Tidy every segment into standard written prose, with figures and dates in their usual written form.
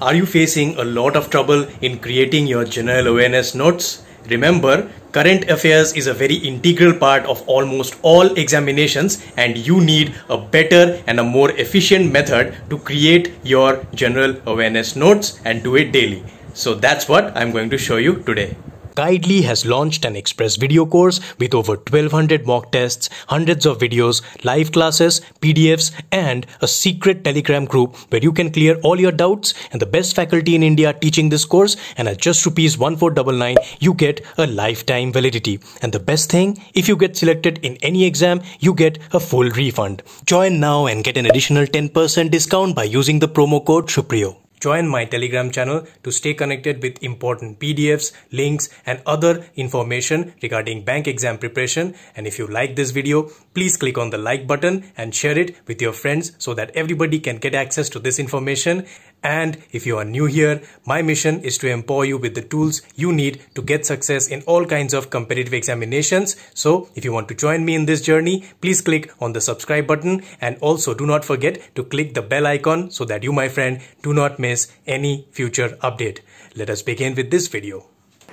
Are you facing a lot of trouble in creating your general awareness notes? Remember, current affairs is a very integral part of almost all examinations, and you need a better and a more efficient method to create your general awareness notes and do it daily. So that's what I'm going to show you today. Guidely has launched an express video course with over 1200 mock tests, hundreds of videos, live classes, PDFs, and a secret Telegram group where you can clear all your doubts, and the best faculty in India teaching this course, and at just ₹1499 you get a lifetime validity. And the best thing, if you get selected in any exam, you get a full refund. Join now and get an additional 10% discount by using the promo code SHUPRIYO. Join my Telegram channel to stay connected with important PDFs, links, and other information regarding bank exam preparation. And if you like this video, please click on the like button and share it with your friends so that everybody can get access to this information. And if you are new here, my mission is to empower you with the tools you need to get success in all kinds of competitive examinations. So if you want to join me in this journey, please click on the subscribe button, and also do not forget to click the bell icon so that you, my friend, do not miss any future update. Let us begin with this video.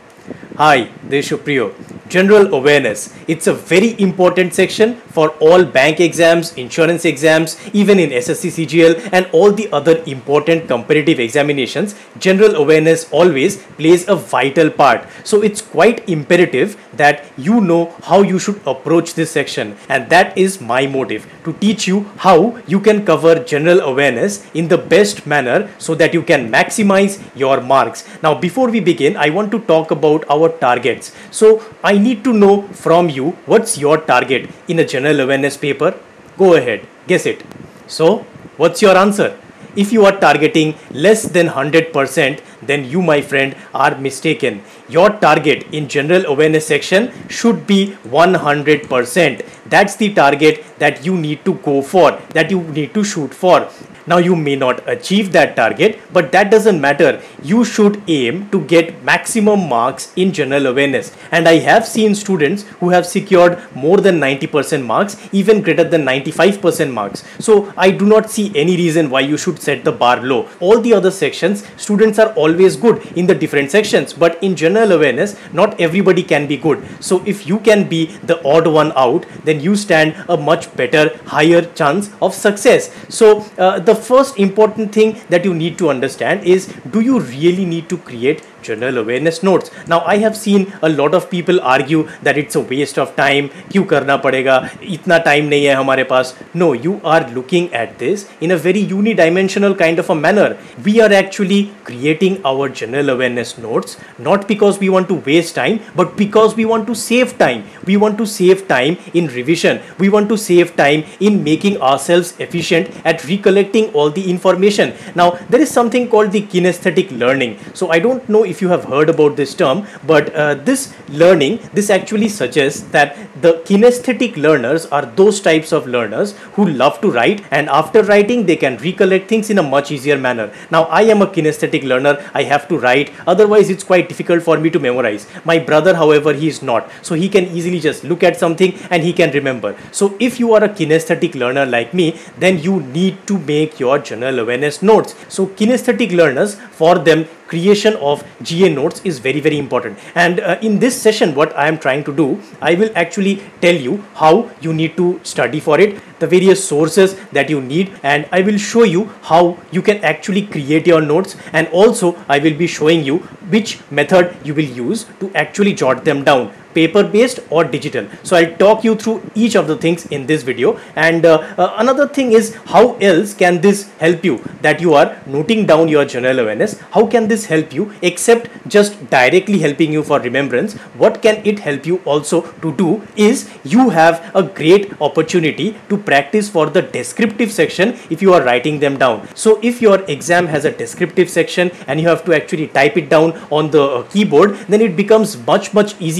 Hi, this is Shupriyo. General awareness. It's a very important section for all bank exams, insurance exams, even in SSC CGL and all the other important competitive examinations. General awareness always plays a vital part. So it's quite imperative that you know how you should approach this section, and that is my motive, to teach you how you can cover general awareness in the best manner so that you can maximize your marks. Now before we begin, I want to talk about our targets. So I need to know from you, what's your target in a general awareness paper? Go ahead, guess it. So what's your answer? If you are targeting less than 100%, then you, my friend, are mistaken. Your target in general awareness section should be 100%. That's the target that you need to go for, that you need to shoot for. Now you may not achieve that target, but that doesn't matter. You should aim to get maximum marks in general awareness. And I have seen students who have secured more than 90% marks, even greater than 95% marks. So I do not see any reason why you should set the bar low. All the other sections, students are always good in the different sections, but in general awareness, not everybody can be good. So if you can be the odd one out, then you stand a much better, higher chance of success. So the first important thing that you need to understand is, do you really need to create general awareness notes? Now I have seen a lot of people argue that it's a waste of time, क्यों करना पड़ेगा, इतना time नहीं है हमारे पास. No, you are looking at this in a very unidimensional kind of a manner. We are actually creating our general awareness notes not because we want to waste time, but because we want to save time. We want to save time in revision. We want to save time in making ourselves efficient at recollecting all the information. Now there is something called the kinesthetic learning. So I don't know if you have heard about this term, but this actually suggests that the kinesthetic learners are those types of learners who love to write, and after writing they can recollect things in a much easier manner. Now I am a kinesthetic learner. I have to write, otherwise it's quite difficult for me to memorize. My brother, however, he is not, so he can easily just look at something and he can remember. So if you are a kinesthetic learner like me, then you need to make your general awareness notes. So kinesthetic learners, for them, creation of GA notes is very, very important. And in this session, what I am trying to do, I will actually tell you how you need to study for it, the various sources that you need, and I will show you how you can actually create your notes, and also I will be showing you which method you will use to actually jot them down, paper based or digital. So I'll talk you through each of the things in this video. And another thing is, how else can this help you, that you are noting down your general awareness? How can this help you except just directly helping you for remembrance? What can it help you also to do is, you have a great opportunity to practice for the descriptive section if you are writing them down. So if your exam has a descriptive section and you have to actually type it down on the keyboard, then it becomes much easier if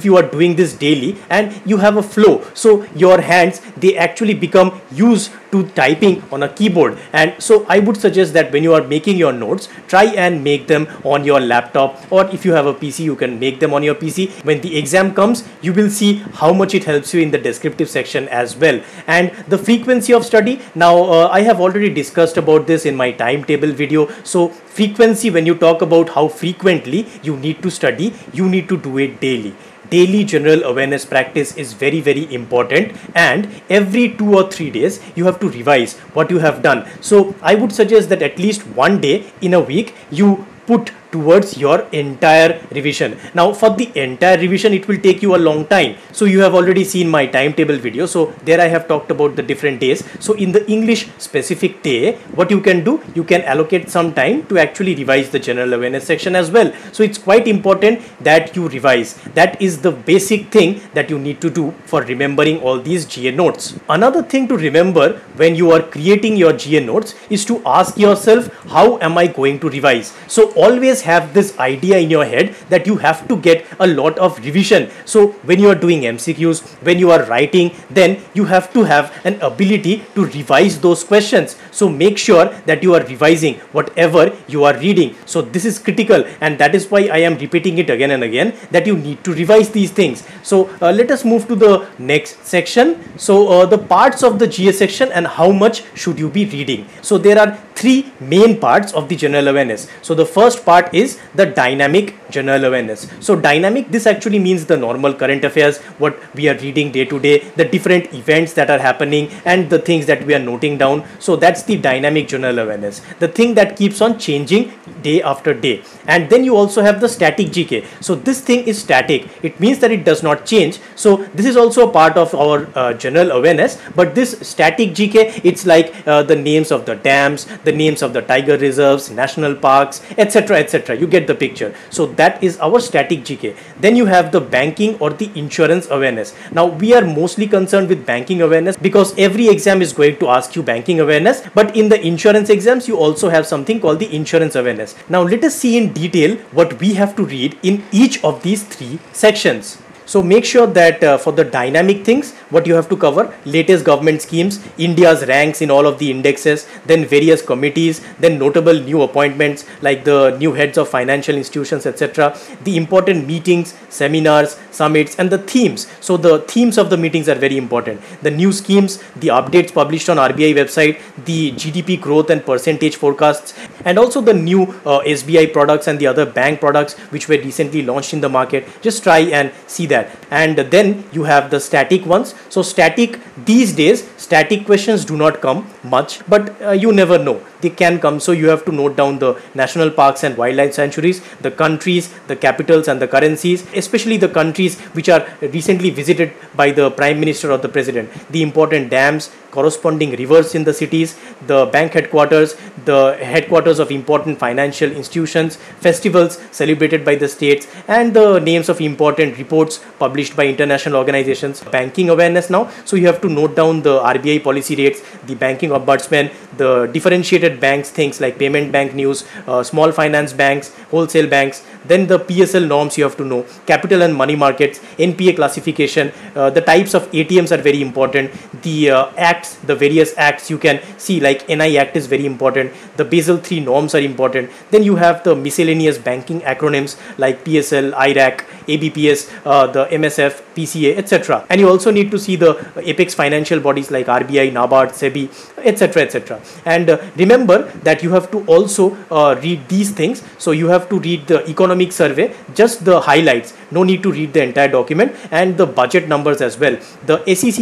if you are doing this daily and you have a flow, so your hands, they actually become used to typing on a keyboard. And so I would suggest that when you are making your notes, try and make them on your laptop, or if you have a PC, you can make them on your PC. When the exam comes, you will see how much it helps you in the descriptive section as well. And the frequency of study, now I have already discussed about this in my timetable video. So frequency, when you talk about how frequently you need to study, you need to do it daily. Daily general awareness practice is very, very important, and every 2 or 3 days you have to revise what you have done. So I would suggest that at least one day in a week you put towards your entire revision. Now for the entire revision, it will take you a long time. So you have already seen my timetable video. So there I have talked about the different days. So in the English specific day, what you can do, you can allocate some time to actually revise the general awareness section as well. So it's quite important that you revise. That is the basic thing that you need to do for remembering all these GA notes. Another thing to remember when you are creating your GA notes is to ask yourself, how am I going to revise? So always have this idea in your head that you have to get a lot of revision. So when you are doing MCQs, when you are writing, then you have to have an ability to revise those questions. So make sure that you are revising whatever you are reading. So this is critical, and that is why I am repeating it again and again, that you need to revise these things. So let us move to the next section. So the parts of the GA section and how much should you be reading. So there are three main parts of the general awareness. So the first part is the dynamic general awareness. So dynamic, this actually means the normal current affairs, what we are reading day to day, the different events that are happening and the things that we are noting down. So that's the dynamic general awareness, the thing that keeps on changing day after day. And then you also have the static GK. So this thing is static. It means that it does not change. So this is also a part of our general awareness. But this static GK, it's like the names of the dams, the names of the tiger reserves, national parks, etc, etc. You get the picture. So that is our static GK. Then you have the banking or the insurance awareness. Now we are mostly concerned with banking awareness because every exam is going to ask you banking awareness. But in the insurance exams, you also have something called the insurance awareness. Now let us see in detail what we have to read in each of these three sections. So make sure that for the dynamic things, what you have to cover: latest government schemes, India's ranks in all of the indexes, then various committees, then notable new appointments like the new heads of financial institutions, etc., the important meetings, seminars, summits, and the themes. So the themes of the meetings are very important. The new schemes, the updates published on RBI website, the GDP growth and percentage forecasts, and also the new SBI products and the other bank products which were recently launched in the market. Just try and see that. And then you have the static ones. So static, these days static questions do not come much, but you never know, they can come. So you have to note down the national parks and wildlife sanctuaries, the countries, the capitals, and the currencies, especially the countries which are recently visited by the Prime Minister or the President, the important dams, corresponding rivers in the cities, the bank headquarters, the headquarters of important financial institutions, festivals celebrated by the states, and the names of important reports published by international organizations. Banking awareness now. So you have to note down the RBI policy rates, the banking ombudsman, the differentiated banks, things like payment bank news, small finance banks, wholesale banks, then the PSL norms you have to know, capital and money markets, NPA classification, the types of ATMs are very important, the acts, the various acts you can see, like NI Act is very important, the Basel III norms are important. Then you have the miscellaneous banking acronyms like PSL, IRAC, ABPS, the MSF, PCA, etc. And you also need to see the apex financial bodies like RBI, NABARD, SEBI, etc, etc. And remember that you have to also read these things. So you have to read the economic survey, just the highlights, no need to read the entire document, and the budget numbers as well. The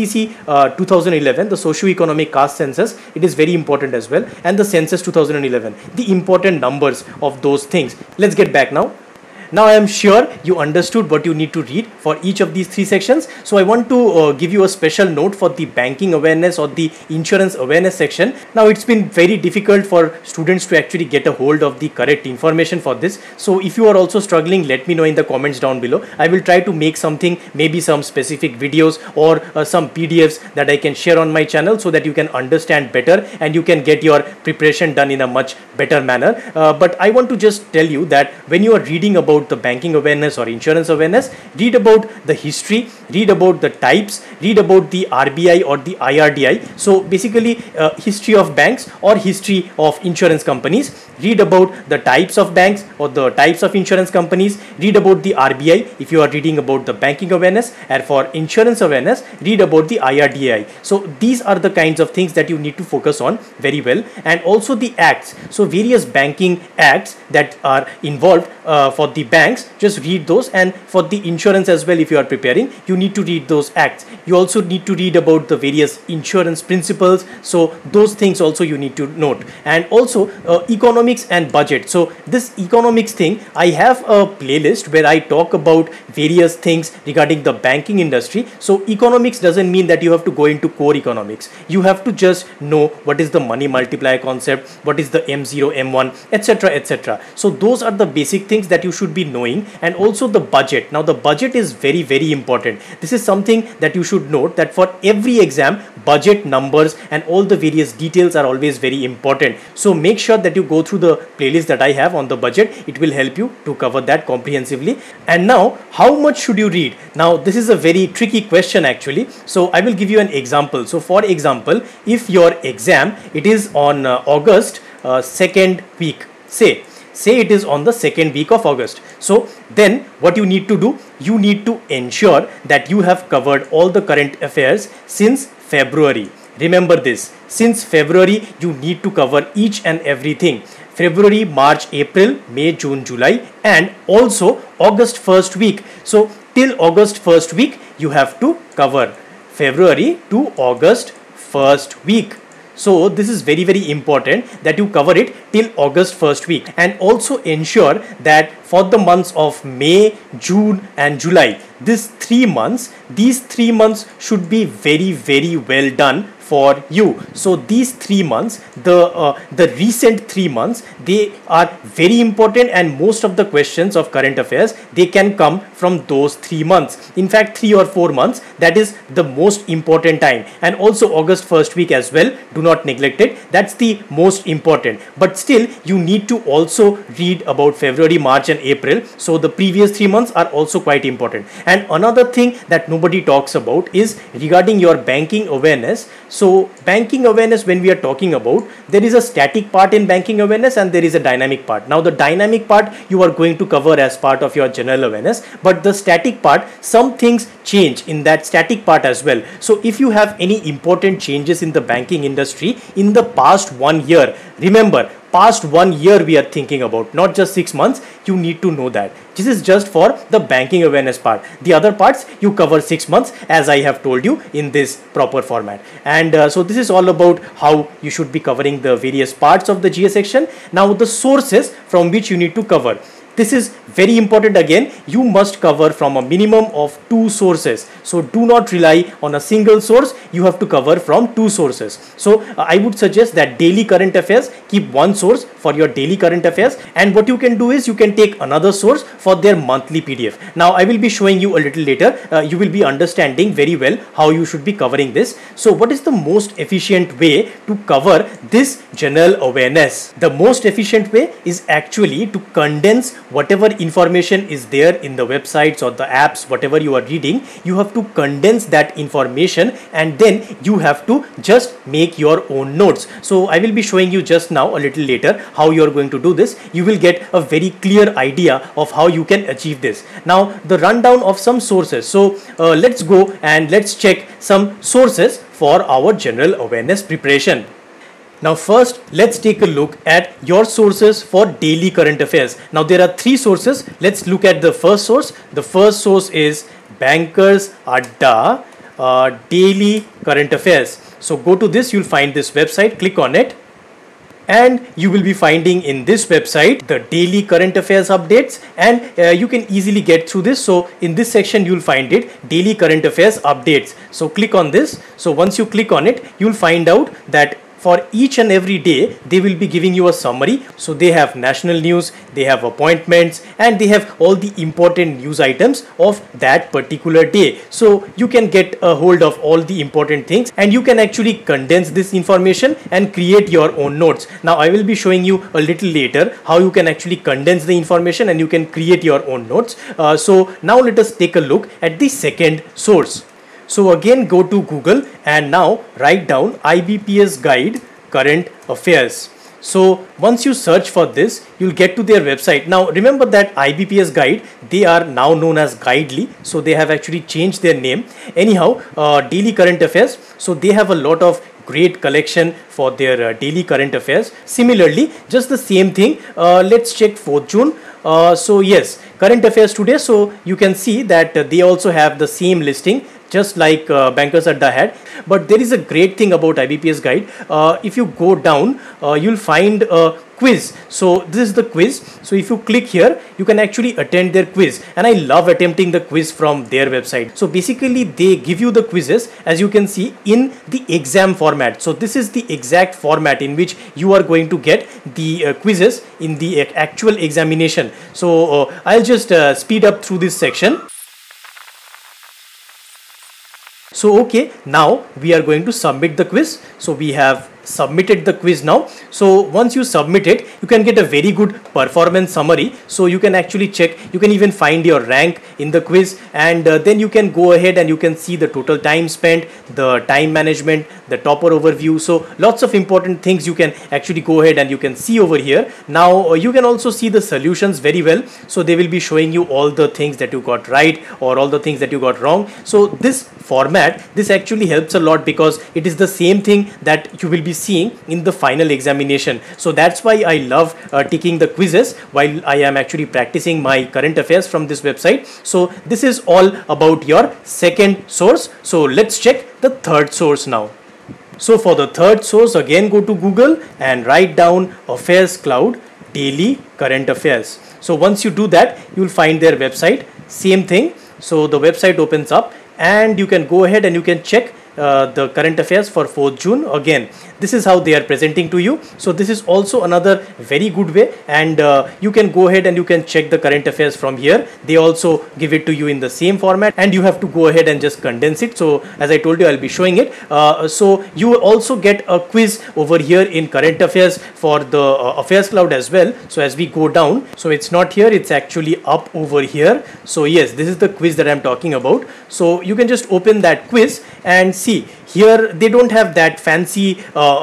SECC 2011, the socio-economic caste census, it is very important as well, and the census 2011, the important numbers of those things. Let's get back now. Now I am sure you understood what you need to read for each of these three sections. So I want to give you a special note for the banking awareness or the insurance awareness section. Now it's been very difficult for students to actually get a hold of the correct information for this. So if you are also struggling, let me know in the comments down below. I will try to make something, maybe some specific videos or some PDFs that I can share on my channel so that you can understand better and you can get your preparation done in a much better manner. But I want to just tell you that when you are reading about about the banking awareness or insurance awareness, read about the history, read about the types, read about the RBI or the IRDI. So basically history of banks or history of insurance companies. Read about the types of banks or the types of insurance companies. Read about the RBI if you are reading about the banking awareness, and for insurance awareness, read about the IRDI. So these are the kinds of things that you need to focus on very well. And also the acts. So various banking acts that are involved for the banks, just read those. And for the insurance as well, if you are preparing, you need to read those acts. You also need to read about the various insurance principles. So those things also you need to note. And also economics and budget. So this economics thing, I have a playlist where I talk about various things regarding the banking industry. So economics doesn't mean that you have to go into core economics. You have to just know what is the money multiplier concept, what is the M0, M1, etc, etc. So those are the basic things that you should be knowing. And also the budget. Now the budget is very, very important. This is something that you should note, that for every exam, budget, numbers and all the various details are always very important. So make sure that you go through the playlist that I have on the budget. It will help you to cover that comprehensively. And now, how much should you read? Now this is a very tricky question actually. So I will give you an example. So for example, if your exam, it is on August second week, say it is on the second week of August. So then what you need to do, you need to ensure that you have covered all the current affairs since February. Remember this, since February you need to cover each and everything. February, March, April, May, June, July, and also August first week. So till August first week you have to cover February to August first week. So this is very, very important that you cover it till August first week. And also ensure that for the months of May, June and July, these 3 months should be very, very well done for you. So these 3 months, the recent 3 months, they are very important, and most of the questions of current affairs, they can come from those 3 months. In fact 3 or 4 months, that is the most important time. And also August first week as well, do not neglect it, that's the most important. But still you need to also read about February, March and April. So the previous 3 months are also quite important. And another thing that nobody talks about is regarding your banking awareness. So banking awareness, when we are talking about, there is a static part in banking awareness and there is a dynamic part. Now the dynamic part you are going to cover as part of your general awareness, but the static part, some things change in that static part as well. So if you have any important changes in the banking industry in the past 1 year, remember, past 1 year we are thinking about, not just 6 months. You need to know that. This is just for the banking awareness part. The other parts you cover 6 months, as I have told you in this proper format. And so this is all about how you should be covering the various parts of the GS section. Now the sources from which you need to cover. This is very important. Again, you must cover from a minimum of 2 sources. So do not rely on a single source. You have to cover from 2 sources. So I would suggest that daily current affairs, keep 1 source for your daily current affairs. And what you can do is you can take another source for their monthly PDF. Now I will be showing you a little later. You will be understanding very well how you should be covering this. So what is the most efficient way to cover this general awareness? The most efficient way is actually to condense whatever information is there in the websites or the apps, whatever you are reading. You have to condense that information and then you have to just make your own notes. So I will be showing you just now a little later how you are going to do this. You will get a very clear idea of how you can achieve this. Now the rundown of some sources. So let's go and let's check some sources for our general awareness preparation. Now first, let's take a look at your sources for daily current affairs. Now there are 3 sources. Let's look at the first source. The first source is Bankers Adda Daily Current Affairs. So go to this, you'll find this website, click on it. And you will be finding in this website the daily current affairs updates, and you can easily get through this. So in this section you'll find it, daily current affairs updates. So click on this. So once you click on it, you'll find out that for each and every day they will be giving you a summary. So they have national news, they have appointments, and they have all the important news items of that particular day. So you can get a hold of all the important things, and you can actually condense this information and create your own notes. Now I will be showing you a little later how you can actually condense the information and you can create your own notes. So now let us take a look at the second source. So again, go to Google and now write down IBPS Guide Current Affairs. So once you search for this, you'll get to their website. Now remember that IBPS Guide, they are now known as Guidely. So they have actually changed their name. Anyhow, daily current affairs. So they have a lot of great collection for their daily current affairs. Similarly, just the same thing. Let's check 4th June. So yes, current affairs today. So you can see that they also have the same listing, just like Bankers Adda had. But there is a great thing about IBPS Guide. If you go down, you'll find a quiz. So this is the quiz. So if you click here, you can actually attend their quiz. And I love attempting the quiz from their website. So basically they give you the quizzes, as you can see, in the exam format. So this is the exact format in which you are going to get the quizzes in the actual examination. So I'll just speed up through this section. So okay, now we are going to submit the quiz. So we have submitted the quiz now. So once you submit it, you can get a very good performance summary. So you can actually check, you can even find your rank in the quiz, and then you can go ahead and you can see the total time spent, the time management, the topper overview. So lots of important things you can actually go ahead and you can see over here. Now you can also see the solutions very well. So they will be showing you all the things that you got right or all the things that you got wrong. So this format, this actually helps a lot because it is the same thing that you will be seeing in the final examination. So that's why I love taking the quizzes while I am actually practicing my current affairs from this website. So this is all about your second source. So let's check the third source now. So for the third source, again go to Google and write down Affairs Cloud Daily Current Affairs. So once you do that, you will find their website. Same thing. So the website opens up and you can go ahead and you can check the current affairs for 4th June. Again, this is how they are presenting to you. So this is also another very good way, and you can go ahead and you can check the current affairs from here. They also give it to you in the same format, and you have to go ahead and just condense it. So as I told you, I'll be showing it. So you will also get a quiz over here in current affairs for the Affairs Cloud as well. So as we go down, so it's not here, it's actually up over here. So yes, this is the quiz that I'm talking about. So you can just open that quiz and see. Here they don't have that fancy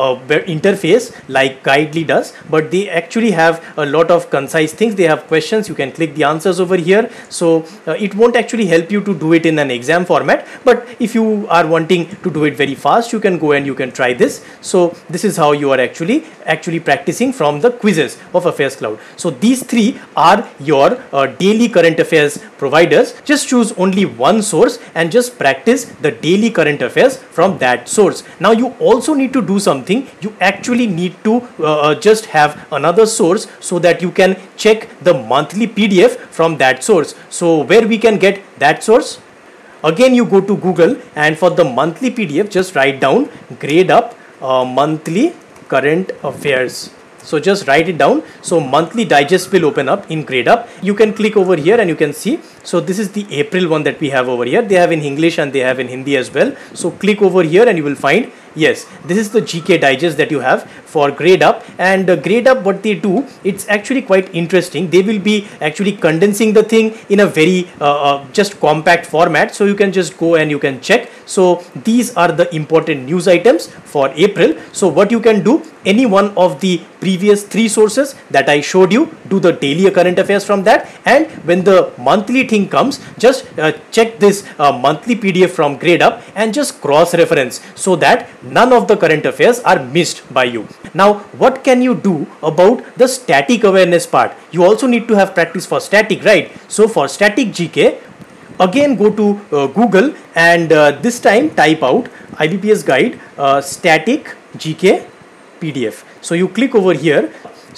interface like Guidely does, but they actually have a lot of concise things. They have questions, you can click the answers over here. So it won't actually help you to do it in an exam format, but if you are wanting to do it very fast, you can go and you can try this. So this is how you are actually practicing from the quizzes of Affairs Cloud. So these three are your daily current affairs providers. Just choose only one source and just practice the daily current affairs from that source. Now you also need to do something. You actually need to just have another source so that you can check the monthly PDF from that source. So where we can get that source? Again, you go to Google, and for the monthly PDF, just write down Grade Up monthly current affairs. So just write it down. So monthly digest will open up in Grade Up. You can click over here and you can see. So this is the April one that we have over here. They have in English and they have in Hindi as well. So click over here and you will find, yes, this is the GK digest that you have for Grade Up. And Grade Up, what they do, it's actually quite interesting. They will be actually condensing the thing in a very just compact format. So you can just go and you can check. So these are the important news items for April. So what you can do, any one of the previous three sources that I showed you, do the daily current affairs from that, and when the monthly thing comes, just check this monthly PDF from Grade Up and just cross reference so that none of the current affairs are missed by you. Now what can you do about the static awareness part? You also need to have practice for static, right? So for static GK, again go to Google and this time type out IBPS Guide static GK PDF. So you click over here.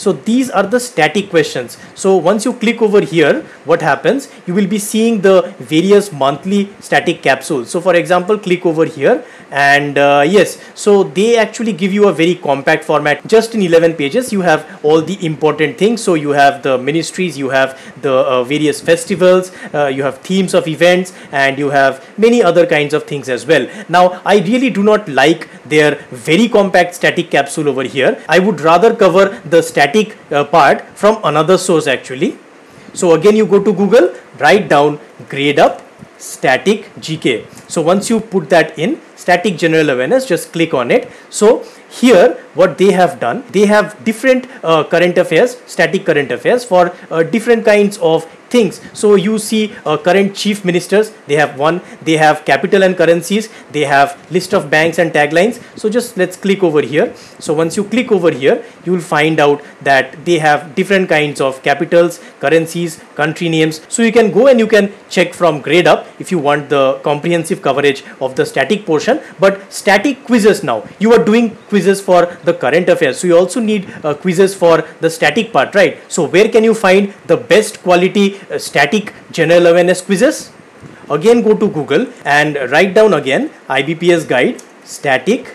So these are the static questions. So once you click over here, what happens, you will be seeing the various monthly static capsules. So for example, click over here, and yes, so they actually give you a very compact format. Just in 11 pages you have all the important things. So you have the ministries, you have the various festivals, you have themes of events, and you have many other kinds of things as well. Now I really do not like their very compact static capsule over here. I would rather cover the static part from another source actually. So again, you go to Google, write down GradeUp static GK. So once you put that in, static general awareness, just click on it. So here what they have done, they have different current affairs, static current affairs for different kinds of things. So you see current chief ministers, they have one, they have capital and currencies, they have list of banks and taglines. So just let's click over here. So once you click over here, you will find out that they have different kinds of capitals, currencies, country names. So you can go and you can check from GradeUp if you want the comprehensive coverage of the static portion. But static quizzes, now you are doing quizzes for the current affairs, so you also need quizzes for the static part, right? So where can you find the best quality static general awareness quizzes? Again, go to Google and write down again IBPS guide static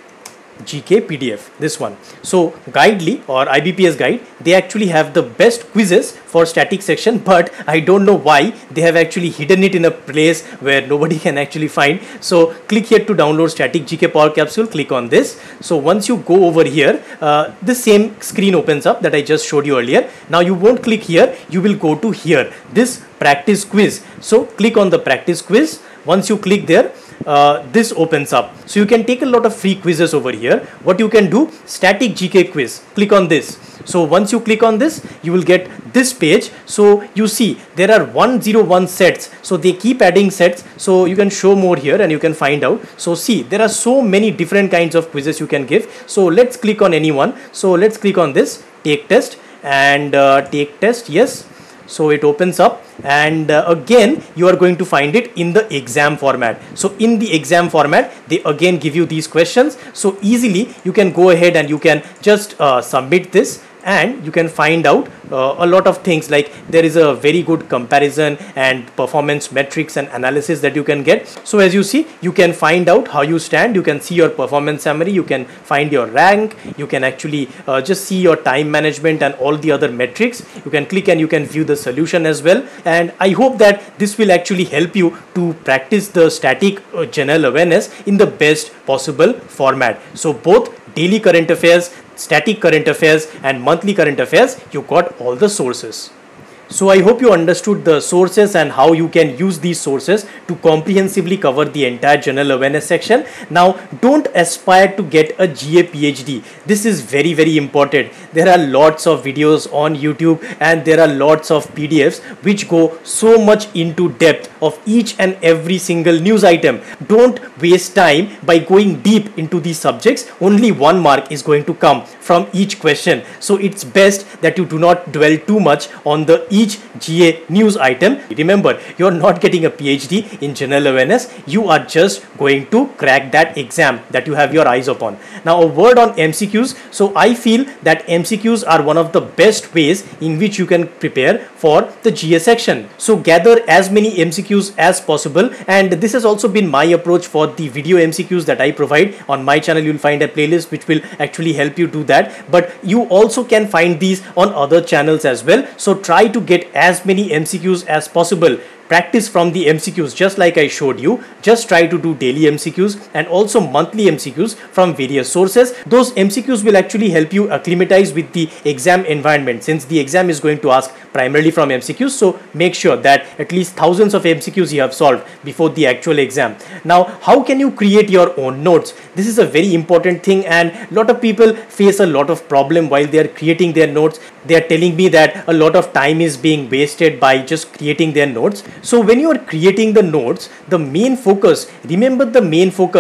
GK PDF, this one. So Guidely or IBPS guide, they actually have the best quizzes for static section, but I don't know why they have actually hidden it in a place where nobody can actually find. So click here to download static GK power capsule, click on this. So once you go over here, the same screen opens up that I just showed you earlier. Now you won't click here, you will go to here, this practice quiz. So click on the practice quiz. Once you click there, this opens up. So you can take a lot of free quizzes over here. What you can do, static GK quiz, click on this. So once you click on this, you will get this page. So you see there are 101 sets. So they keep adding sets. So you can show more here and you can find out. So see, there are so many different kinds of quizzes you can give. So let's click on any one. So let's click on this, take test, and take test, yes. So it opens up, and again you are going to find it in the exam format. So in the exam format, they again give you these questions. So easily you can go ahead and you can just submit this, and you can find out a lot of things, like there is a very good comparison and performance metrics and analysis that you can get. So as you see, you can find out how you stand, you can see your performance summary, you can find your rank, you can actually just see your time management and all the other metrics. You can click and you can view the solution as well. And I hope that this will actually help you to practice the static general awareness in the best possible format. So both daily current affairs, static current affairs, and monthly current affairs, you got all the sources. So I hope you understood the sources and how you can use these sources to comprehensively cover the entire general awareness section. Now don't aspire to get a GA PhD. This is very, very important. There are lots of videos on YouTube and there are lots of PDFs which go so much into depth of each and every single news item. Don't waste time by going deep into these subjects. Only 1 mark is going to come from each question. So it's best that you do not dwell too much on each GA news item. Remember, you're not getting a PhD in general awareness. You are just going to crack that exam that you have your eyes upon. Now a word on MCQs. So I feel that MCQs are one of the best ways in which you can prepare for the GA section. So gather as many MCQs as possible, and this has also been my approach for the video MCQs that I provide on my channel. You'll find a playlist which will actually help you do that, but you also can find these on other channels as well. So try to get as many MCQs as possible. Practice from the MCQs just like I showed you. Just try to do daily MCQs and also monthly MCQs from various sources. Those MCQs will actually help you acclimatize with the exam environment, since the exam is going to ask primarily from MCQs. So make sure that at least thousands of MCQs you have solved before the actual exam. Now, how can you create your own notes? This is a very important thing, and a lot of people face a lot of problem while they are creating their notes. They are telling me that a lot of time is being wasted by just creating their notes. So when you are creating the notes, the main focus, remember the main focus,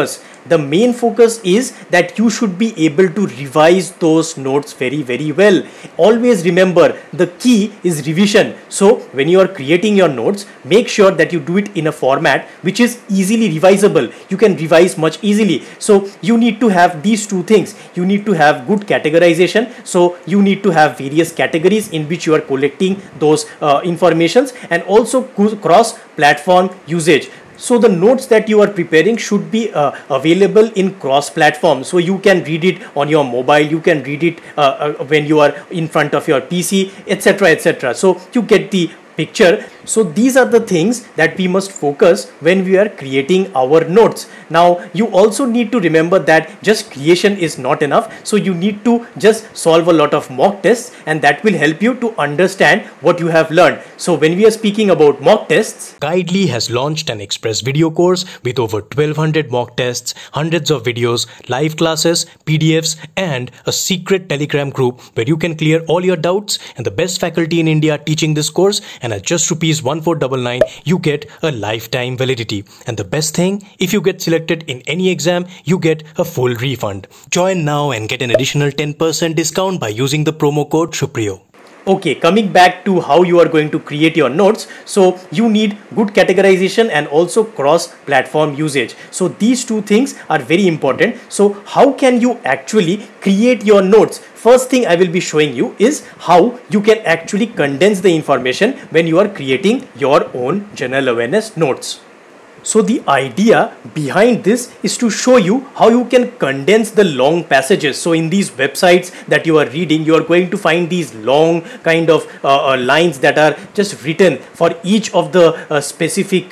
the main focus is that you should be able to revise those notes very well. Always remember, the key is revision. So when you are creating your notes, make sure that you do it in a format which is easily revisable. You can revise much easily. So you need to have these two things. You need to have good categorization. So you need to have various categories in which you are collecting those informations, and also cross platform usage. So the notes that you are preparing should be available in cross platform, so you can read it on your mobile, you can read it when you are in front of your PC, etc, etc. So you get the picture. So these are the things that we must focus when we are creating our notes. Now you also need to remember that just creation is not enough, so you need to just solve a lot of mock tests, and that will help you to understand what you have learned. So when we are speaking about mock tests, Guidely has launched an express video course with over 1200 mock tests, hundreds of videos, live classes, PDFs, and a secret Telegram group where you can clear all your doubts, and the best faculty in India teaching this course. And at just ₹1499, you get a lifetime validity. And the best thing, if you get selected in any exam, you get a full refund. Join now and get an additional 10% discount by using the promo code Shupriyo. okay, coming back to how you are going to create your notes. So you need good categorization and also cross platform usage. So these two things are very important. So how can you actually create your notes? First thing I will be showing you is how you can actually condense the information when you are creating your own general awareness notes. So the idea behind this is to show you how you can condense the long passages. So in these websites that you are reading, you are going to find these long kind of lines that are just written for each of the specific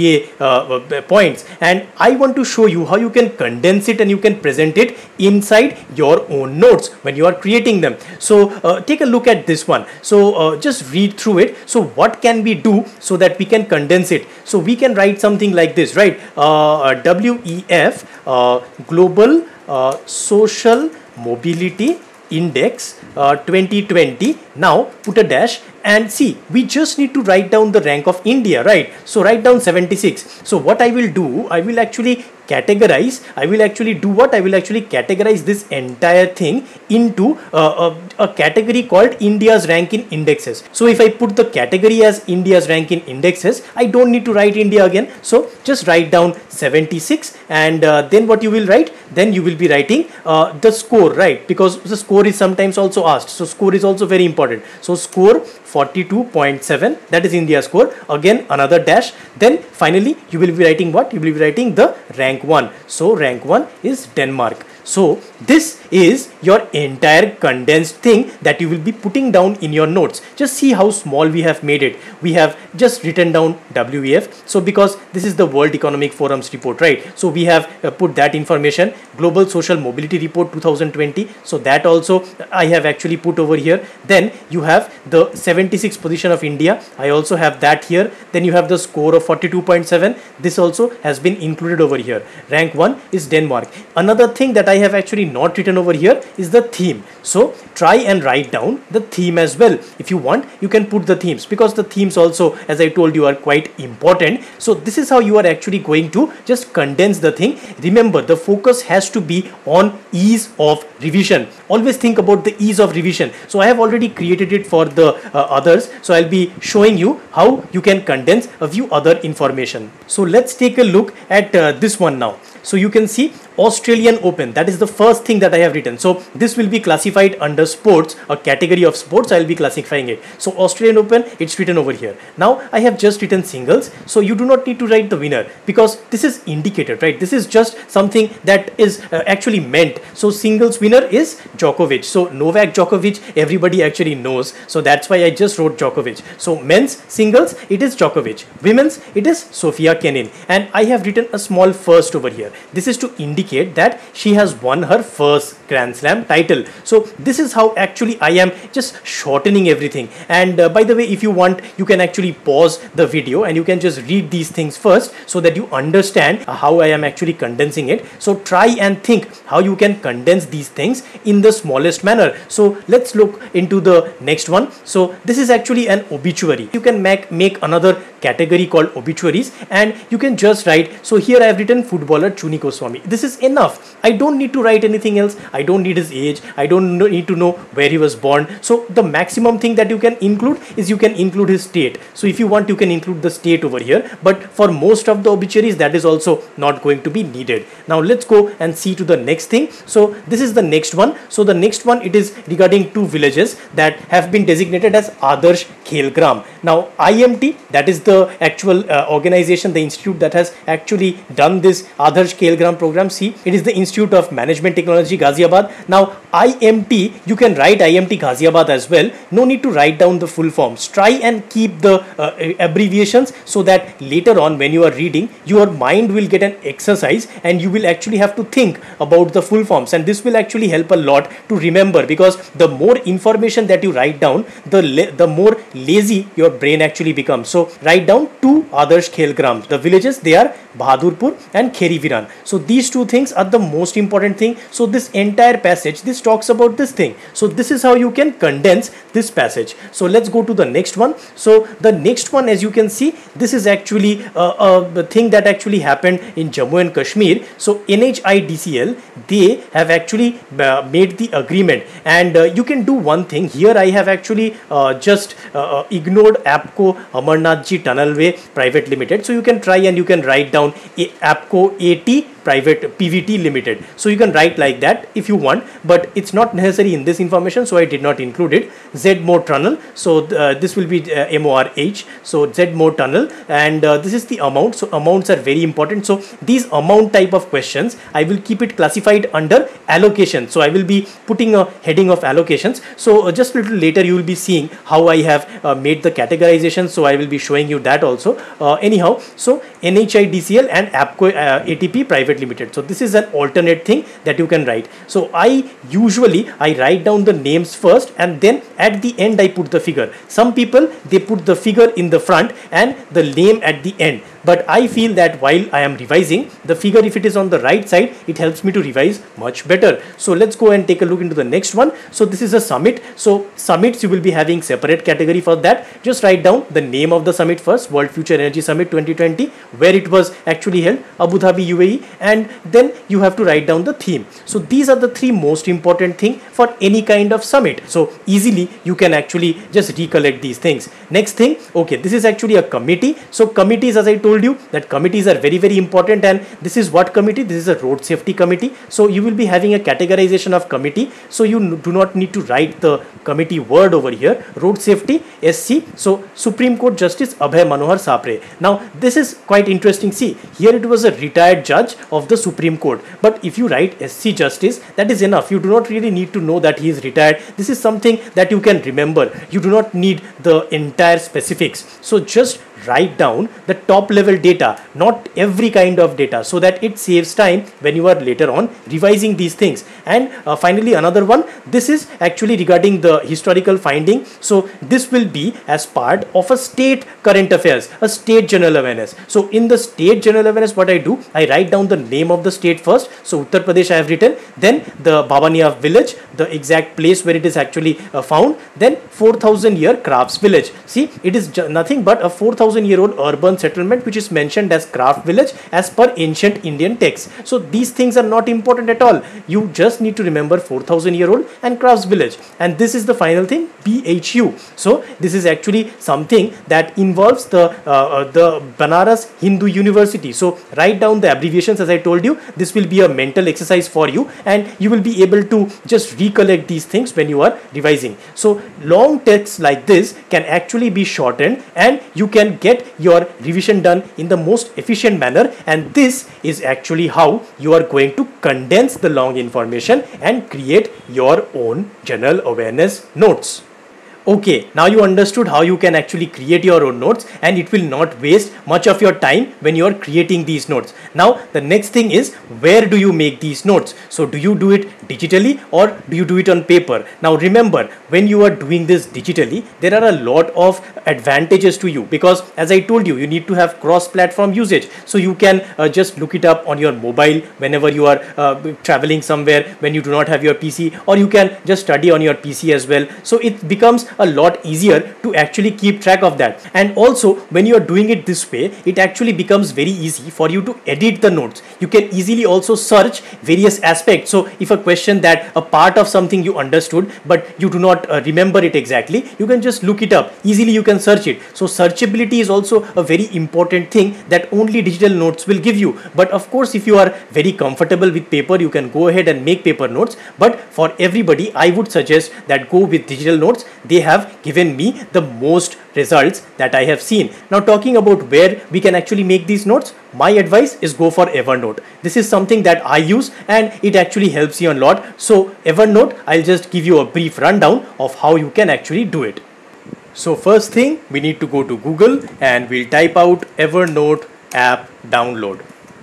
GA points. And I want to show you how you can condense it and you can present it inside your own notes when you are creating them. So take a look at this one. So just read through it. So what can we do so that we can condense it? So we can write something like this, right? WEF, Global Social Mobility Index 2020. Now put a dash and see, we just need to write down the rank of India, right? So write down 76. So what I will do, I will actually categorize. I will actually do what? I will actually categorize this entire thing into a category called India's rank in indexes. So if I put the category as India's rank in indexes, I don't need to write India again. So just write down 76, and then what you will write? Then you will be writing the score, right? Because the score is sometimes also asked. So score is also very important. So score 42.7, that is India score. Again another dash. Then finally you will be writing what? You will be writing the rank 1. So rank 1 is Denmark. So this is your entire condensed thing that you will be putting down in your notes. Just see how small we have made it. We have just written down WEF. So because this is the World Economic Forum's report, right? So we have put that information. Global Social Mobility Report 2020. So that also I have actually put over here. Then you have the 76th position of India. I also have that here. Then you have the score of 42.7. This also has been included over here. Rank 1 is Denmark. Another thing that I have actually not written over here is the theme. So try and write down the theme as well. If you want, you can put the themes, because the themes also, as I told you, are quite important. So this is how you are actually going to just condense the thing. Remember, the focus has to be on ease of revision. Always think about the ease of revision. So I have already created it for the others. So I'll be showing you how you can condense a few other information. So let's take a look at this one now. So you can see Australian Open, that is the first thing that I have written. So this will be classified under sports, a category of sports. I will be classifying it. So Australian Open, it's written over here. Now I have just written singles. So you do not need to write the winner, because this is indicated, right? This is just something that is actually meant. So singles winner is Djokovic. So Novak Djokovic, everybody actually knows. So that's why I just wrote Djokovic. So men's singles, it is Djokovic. Women's, it is Sofia Kenin. And I have written a small first over here. This is to indicate that she has won her first Grand Slam title. So this is how actually I am just shortening everything. And by the way, if you want, you can actually pause the video and you can just read these things first, so that you understand how I am actually condensing it. So try and think how you can condense these things in the smallest manner. So let's look into the next one. So this is actually an obituary. You can make another category called obituaries, and you can just write, so here I have written footballer Chuni Goswami. This is enough. I don't need to write anything else. I don't need his age. I don't need to know where he was born. So the maximum thing that you can include is you can include his state. So if you want, you can include the state over here, but for most of the obituaries that is also not going to be needed. Now let's go and see to the next thing. So this is the next one. So the next one, it is regarding two villages that have been designated as Adarsh Khel Gram. Now IMT, that is the actual organization, the institute that has actually done this Adarsh Khel Gram program. See, it is the Institute of Management Technology, Ghaziabad. Now IMT, you can write IMT Ghaziabad as well. No need to write down the full forms. Try and keep the abbreviations, so that later on when you are reading, your mind will get an exercise and you will actually have to think about the full forms, and this will actually help a lot to remember, because the more information that you write down, the more lazy your brain actually becomes. So write down two Adarsh Khel Grams. The villages, they are Bahadurpur and Kheri Viran. So these two things are the most important thing. So this entire passage, this talks about this thing. So this is how you can condense this passage. So let's go to the next one. So the next one, as you can see, this is actually the thing that actually happened in Jammu and Kashmir. So NHIDCL, they have actually made the agreement, and you can do one thing here. I have actually just ignored APCO Amarnathji Tunnelway Private Limited. So you can try and you can write down APCO AT Private PVT Limited. So you can write like that if you want, but it's not necessary in this information, so I did not include it. ZMOR Tunnel. So this will be MORH. So ZMOR Tunnel, and this is the amount. So amounts are very important. So these amount type of questions, I will keep it classified under allocation. So I will be putting a heading of allocations. So just a little later you will be seeing how I have made the categorization. So I will be showing you that also. Anyhow, so NHIDCL and APCO ATP Private Limited. So this is an alternate thing that you can write. So I usually write down the names first, and then at the end I put the figure. Some people, they put the figure in the front and the name at the end. But I feel that while I am revising, the figure, if it is on the right side, it helps me to revise much better. So let's go and take a look into the next one. So this is a summit. So summits, you will be having separate category for that. Just write down the name of the summit first, World Future Energy Summit 2020, where it was actually held, Abu Dhabi, UAE, and then you have to write down the theme. So these are the three most important things for any kind of summit. So easily you can actually just recollect these things. Next thing, okay, this is actually a committee. So committees, as I told you, that committees are very, very important, and this is what committee? This is a road safety committee. So you will be having a categorization of committee. So you do not need to write the committee word over here. Road safety, SC. So Supreme Court Justice Abhay Manohar Sapre. Now this is quite interesting. See, here it was a retired judge of the Supreme Court, but if you write SC Justice, that is enough. You do not really need to know that he is retired. This is something that you can remember. You do not need the entire specifics. So just write down the top level data, not every kind of data, so that it saves time when you are later on revising these things. And finally, another one, this is actually regarding the historical finding. So this will be as part of a state current affairs, a state general awareness. So in the state general awareness, what I do, I write down the name of the state first. So Uttar Pradesh I have written, then the Babania village, the exact place where it is actually found, then 4,000 year crafts village. See, it is nothing but a 4,000-year-old urban settlement which is mentioned as craft village as per ancient Indian texts. So these things are not important at all. You just need to remember 4,000-year-old and crafts village. And this is the final thing, BHU. So this is actually something that involves the Banaras Hindu University. So write down the abbreviations, as I told you. This will be a mental exercise for you, and you will be able to just recollect these things when you are revising. So long texts like this can actually be shortened, and you can get your revision done in the most efficient manner. And this is actually how you are going to condense the long information and create your own general awareness notes. Okay, now you understood how you can actually create your own notes, and it will not waste much of your time when you are creating these notes. Now the next thing is, where do you make these notes? So do you do it digitally or do you do it on paper? Now remember, when you are doing this digitally, there are a lot of advantages to you, because as I told you, you need to have cross-platform usage. So you can just look it up on your mobile whenever you are traveling somewhere when you do not have your PC, or you can just study on your PC as well. So it becomes a lot easier to actually keep track of that. And also, when you are doing it this way, it actually becomes very easy for you to edit the notes. You can easily also search various aspects. So if a question that a part of something you understood but you do not remember it exactly, you can just look it up easily, you can search it. So searchability is also a very important thing that only digital notes will give you. But of course, if you are very comfortable with paper, you can go ahead and make paper notes. But for everybody, I would suggest that go with digital notes. They have given me the most results that I have seen. Now talking about where we can actually make these notes, my advice is go for Evernote. This is something that I use and it actually helps you a lot. So Evernote, I'll just give you a brief rundown of how you can actually do it. So first thing, we need to go to Google and we'll type out Evernote app download.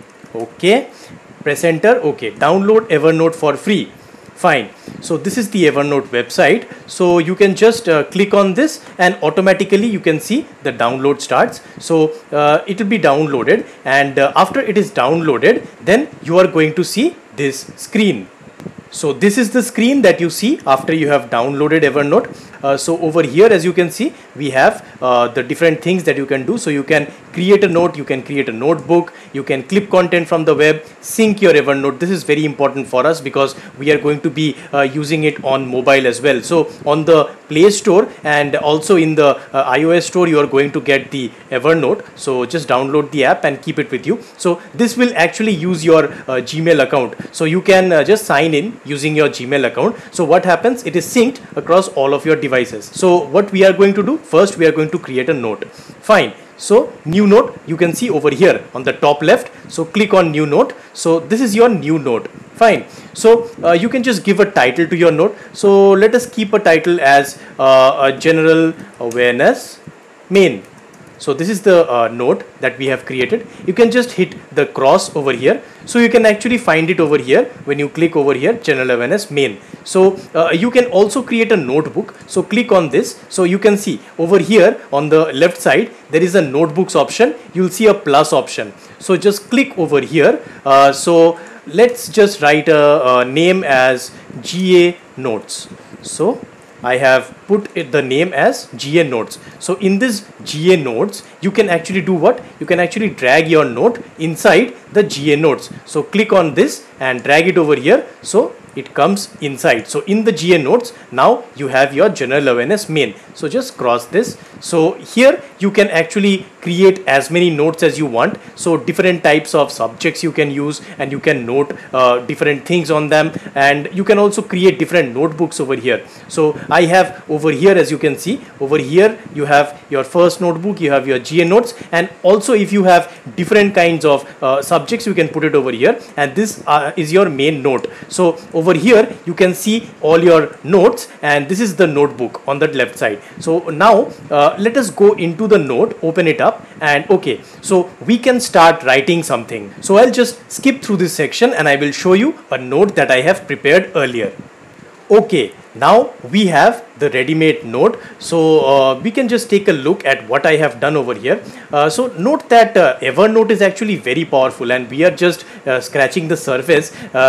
Okay, press enter. Okay, download Evernote for free. Fine. So this is the Evernote website. So you can just click on this and automatically you can see the download starts. So it will be downloaded, and after it is downloaded, then you are going to see this screen. So this is the screen that you see after you have downloaded Evernote. So over here, as you can see, we have the different things that you can do. So you can create a note, you can create a notebook, you can clip content from the web, sync your Evernote. This is very important for us because we are going to be using it on mobile as well. So on the Play Store and also in the iOS store, you are going to get the Evernote. So just download the app and keep it with you. So this will actually use your Gmail account. So you can just sign in using your Gmail account. So what happens? It is synced across all of your devices. So what we are going to do, first we are going to create a note. Fine. So new note, you can see over here on the top left. So click on new note. So this is your new note. Fine. So you can just give a title to your note. So let us keep a title as a general awareness main. So this is the note that we have created. You can just hit the cross over here. So you can actually find it over here when you click over here, general awareness main. So you can also create a notebook. So click on this. So you can see over here on the left side, there is a notebooks option. You'll see a plus option. So just click over here. So let's just write a name as GA Notes. So I have put the name as GA Notes. So in this GA Notes, you can actually do what? You can actually drag your note inside the GA Notes. So click on this and drag it over here. So it comes inside. So in the GA Notes, now you have your general awareness main. So just cross this. So here you can actually create as many notes as you want. So different types of subjects you can use, and you can note different things on them, and you can also create different notebooks over here. So I have over here, as you can see over here, you have your first notebook, you have your GA Notes, and also if you have different kinds of subjects, you can put it over here, and this is your main note. So over here you can see all your notes, and this is the notebook on the left side. So now let us go into the note, open it up, and okay, so we can start writing something. So I'll just skip through this section and I will show you a note that I have prepared earlier. Okay, now we have the ready-made note. So we can just take a look at what I have done over here. So note that Evernote is actually very powerful, and we are just scratching the surface.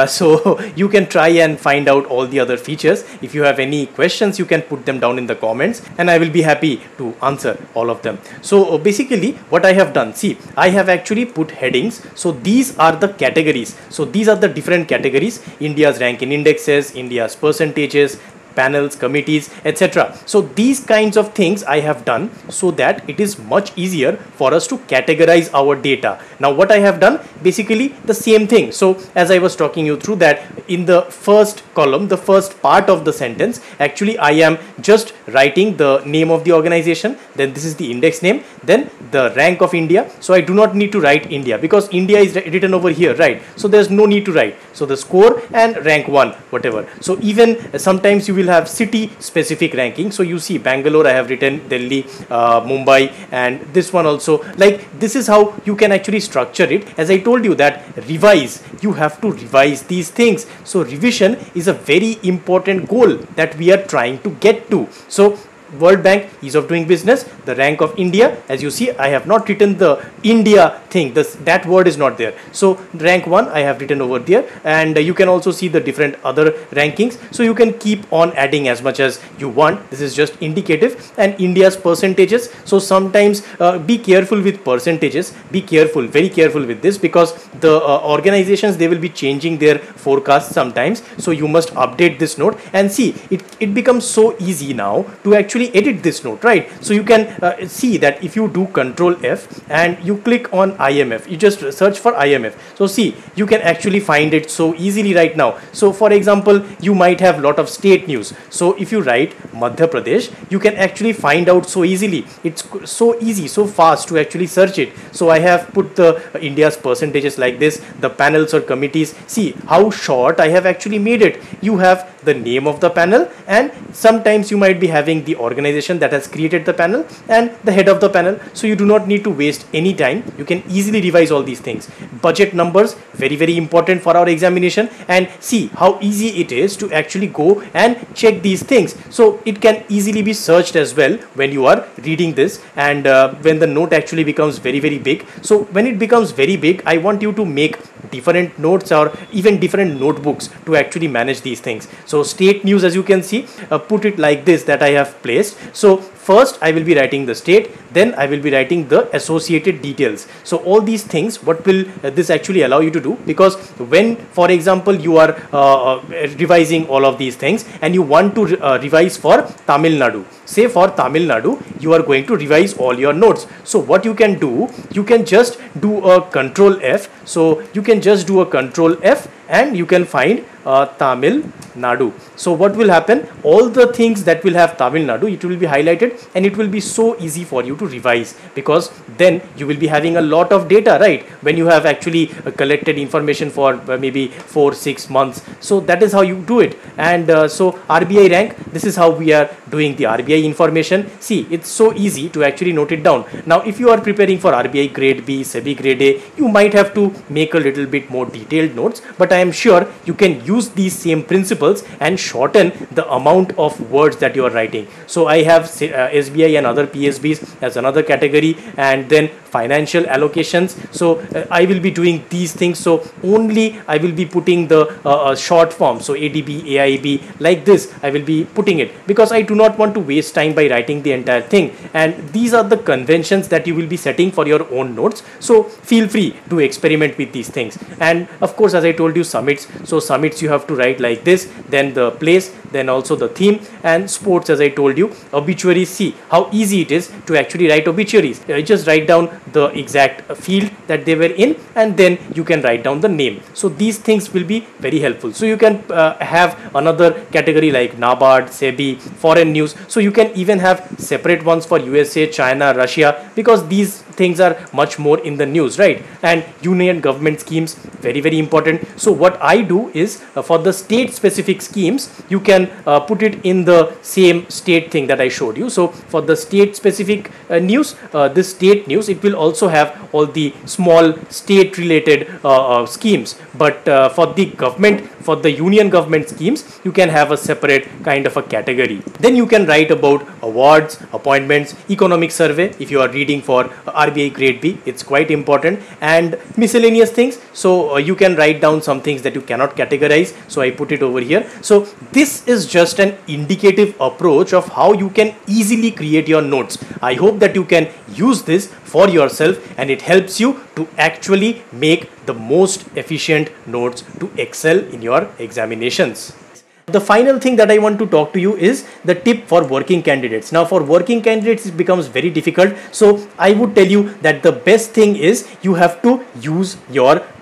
So you can try and find out all the other features. If you have any questions, you can put them down in the comments and I will be happy to answer all of them. So basically what I have done, see, I have actually put headings. So these are the categories. So these are the different categories: India's rank in indexes, India's percentages, panels, committees, etc. So these kinds of things I have done so that it is much easier for us to categorize our data. Now what I have done, basically the same thing. So as I was talking you through that, in the first column, the first part of the sentence, actually I am just writing the name of the organization, then this is the index name, then the rank of India. So I do not need to write India because India is written over here, right? So there's no need to write. So the score and rank 1, whatever. So even sometimes you will will have city specific ranking. So you see Bangalore, I have written Delhi, Mumbai, and this one also. Like, this is how you can actually structure it. As I told you that revise, you have to revise these things. So revision is a very important goal that we are trying to get to. So World Bank, ease of doing business, the rank of India. As you see, I have not written the India thing, that word is not there. So rank 1 I have written over there, and you can also see the different other rankings. So you can keep on adding as much as you want. This is just indicative. And India's percentages, so sometimes be careful with percentages, be careful, very careful with this, because the organizations, they will be changing their forecasts sometimes. So you must update this note, and see, it becomes so easy now to actually edit this note, right? So you can see that if you do Control F and you click on IMF, you just search for IMF. So see, you can actually find it so easily right now. So for example, you might have lot of state news. So if you write Madhya Pradesh, you can actually find out so easily. It's so easy, so fast to actually search it. So I have put the India's percentages like this, the panels or committees. See how short I have actually made it. You have the name of the panel, and sometimes you might be having the organization that has created the panel and the head of the panel. So you do not need to waste any time. You can easily revise all these things. Budget numbers, very, very important for our examination. And see how easy it is to actually go and check these things. So it can easily be searched as well when you are reading this, and when the note actually becomes very, very big. So when it becomes very big, I want you to make different notes or even different notebooks to actually manage these things. So state news, as you can see, put it like this that I have placed. So first I will be writing the state, then I will be writing the associated details. So all these things, what will this actually allow you to do? Because when, for example, you are revising all of these things and you want to revise for Tamil Nadu, say for Tamil Nadu, you are going to revise all your notes. So what you can do, you can just do a Control F. So you can just do a Control F and you can find Tamil Nadu. So what will happen? All the things that will have Tamil Nadu, it will be highlighted, and it will be so easy for you to revise, because then you will be having a lot of data, right? When you have actually collected information for maybe 4-6 months. So that is how you do it. And so RBI rank, this is how we are doing the RBI information. See, it's so easy to actually note it down. Now if you are preparing for RBI grade B, SEBI grade A, you might have to make a little bit more detailed notes, but I am sure you can use these same principles and shorten the amount of words that you are writing. So I have SBI and other PSBs as another category, and then financial allocations. So I will be doing these things. So only I will be putting the short form. So ADB, AIB, like this I will be putting it, because I do not want to waste time by writing the entire thing. And these are the conventions that you will be setting for your own notes. So feel free to experiment with these things. And of course, as I told you, summits. So summits you have to write like this, then the place, then also the theme. And sports, as I told you, obituaries. See how easy it is to actually write obituaries. Just write down the exact field that they were in, and then you can write down the name. So these things will be very helpful. So you can have another category like NABARD, SEBI, foreign news. So you can even have separate ones for USA, China, Russia, because these things are much more in the news, right? And union government schemes, very, very important. So what I do is for the state specific schemes, you can put it in the same state thing that I showed you. So for the state specific news, this state news, it will also have all the small state related schemes. But for the government, for the union government schemes, you can have a separate kind of a category. Then you can write about awards, appointments, economic survey. If you are reading for RBI grade B, it's quite important, and miscellaneous things. So you can write down some things that you cannot categorize. So I put it over here. So this is just an indicative approach of how you can easily create your notes. I hope that you can use this for yourself, and it helps you to actually make the most efficient notes to excel in your examinations. The final thing that I want to talk to you is the tip for working candidates. Now for working candidates, it becomes very difficult. So I would tell you that the best thing is you have to use your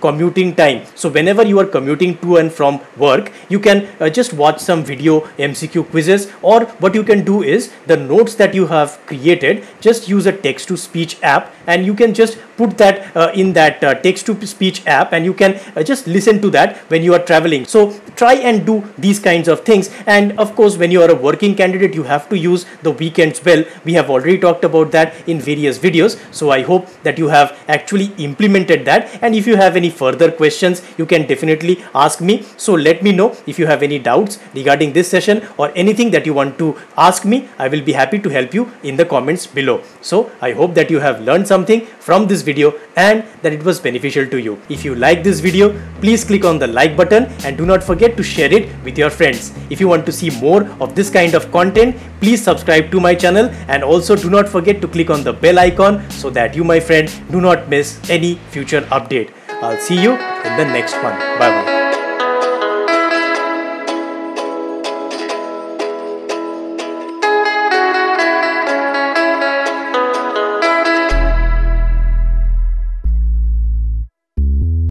commuting time. So whenever you are commuting to and from work, you can just watch some video MCQ quizzes, or what you can do is the notes that you have created, just use a text to speech app and you can just put that in that text to speech app, and you can just listen to that when you are traveling. So try and do these kinds of things. And of course, when you are a working candidate, you have to use the weekends well. We have already talked about that in various videos, so I hope that you have actually implemented that. And if you have any further questions, you can definitely ask me. So let me know if you have any doubts regarding this session or anything that you want to ask me. I will be happy to help you in the comments below. So I hope that you have learned something from this video and that it was beneficial to you. If you like this video, please click on the like button and do not forget to share it with your friends. If you want to see more of this kind of content, please subscribe to my channel, and also do not forget to click on the bell icon so that you, my friend, do not miss any future update. I'll see you in the next one. Bye bye.